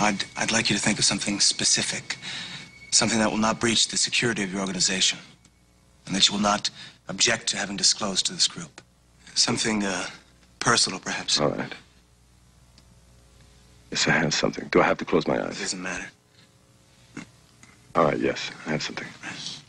Now, I'd like you to think of something specific, something that will not breach the security of your organization, and that you will not object to having disclosed to this group. Something personal, perhaps. All right. Yes, I have something. Do I have to close my eyes? It doesn't matter. All right, yes, I have something. Right.